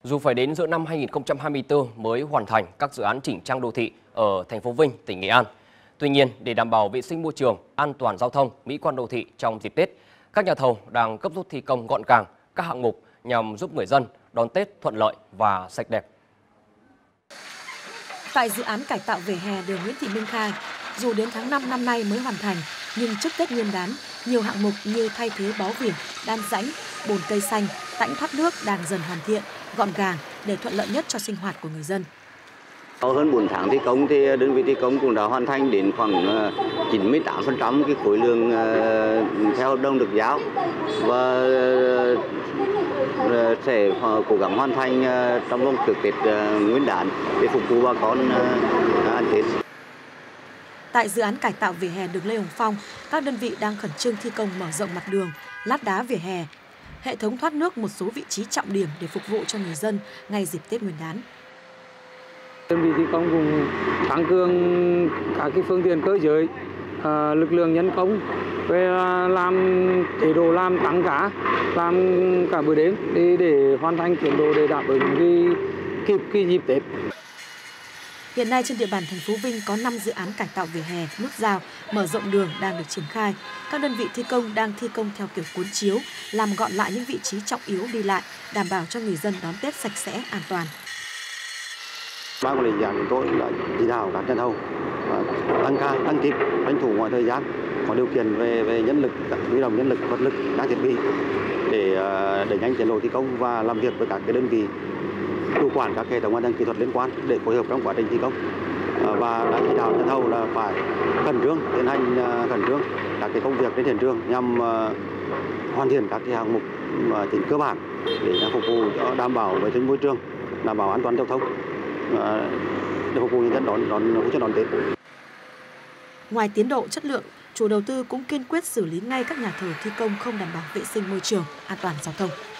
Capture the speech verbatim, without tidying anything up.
Dù phải đến giữa năm hai nghìn không trăm hai mươi tư mới hoàn thành các dự án chỉnh trang đô thị ở thành phố Vinh, tỉnh Nghệ An. Tuy nhiên, để đảm bảo vệ sinh môi trường, an toàn giao thông, mỹ quan đô thị trong dịp Tết, các nhà thầu đang gấp rút thi công gọn gàng các hạng mục nhằm giúp người dân đón Tết thuận lợi và sạch đẹp. Tại dự án cải tạo vỉa hè đường Nguyễn Thị Minh Khai, dù đến tháng năm năm nay mới hoàn thành, nhưng trước Tết Nguyên đán, nhiều hạng mục như thay thế bó vỉa, đan rãnh, bồn cây xanh, rãnh thoát nước đang dần hoàn thiện, gọn gàng để thuận lợi nhất cho sinh hoạt của người dân. Sau hơn bốn tháng thi công thì đơn vị thi công cũng đã hoàn thành đến khoảng chín mươi tám phần trăm cái khối lượng theo hợp đồng được giao và sẽ cố gắng hoàn thành trong vòng trước Tết Nguyên đán để phục vụ bà con ăn Tết. Tại dự án cải tạo vỉa hè đường Lê Hồng Phong, các đơn vị đang khẩn trương thi công mở rộng mặt đường, lát đá vỉa hè, hệ thống thoát nước một số vị trí trọng điểm để phục vụ cho người dân ngay dịp Tết Nguyên đán. Đơn vị thi công cũng tăng cường các cái phương tiện cơ giới, à, lực lượng nhân công về làm chế độ làm tăng cả, làm cả buổi đêm để để hoàn thành tiến độ để đáp ứng cái kịp cái dịp Tết. Hiện nay trên địa bàn thành phố Vinh có năm dự án cải tạo vỉa hè, nút giao, mở rộng đường đang được triển khai. Các đơn vị thi công đang thi công theo kiểu cuốn chiếu, làm gọn lại những vị trí trọng yếu đi lại, đảm bảo cho người dân đón Tết sạch sẽ, an toàn. Ban quản lý dự án chúng tôi đã chỉ đạo các nhà thầu tăng ca, tăng kịp, tranh thủ mọi thời gian, có điều kiện về về nhân lực, huy động nhân lực, vật lực, các thiết bị để đẩy nhanh tiến độ thi công và làm việc với các cái đơn vị chủ quản các hệ thống hạ tầng kỹ thuật liên quan để phối hợp trong quá trình thi công, và đã chỉ đạo nhà thầu là phải khẩn trương tiến hành khẩn trương các cái công việc trên hiện trường nhằm hoàn thiện các cái hạng mục tính cơ bản để phục vụ cho đảm bảo vệ sinh môi trường, đảm bảo an toàn giao thông để phục vụ nhân dân đón đón vui xuân đón Tết. Ngoài tiến độ chất lượng, chủ đầu tư cũng kiên quyết xử lý ngay các nhà thầu thi công không đảm bảo vệ sinh môi trường, an toàn giao thông.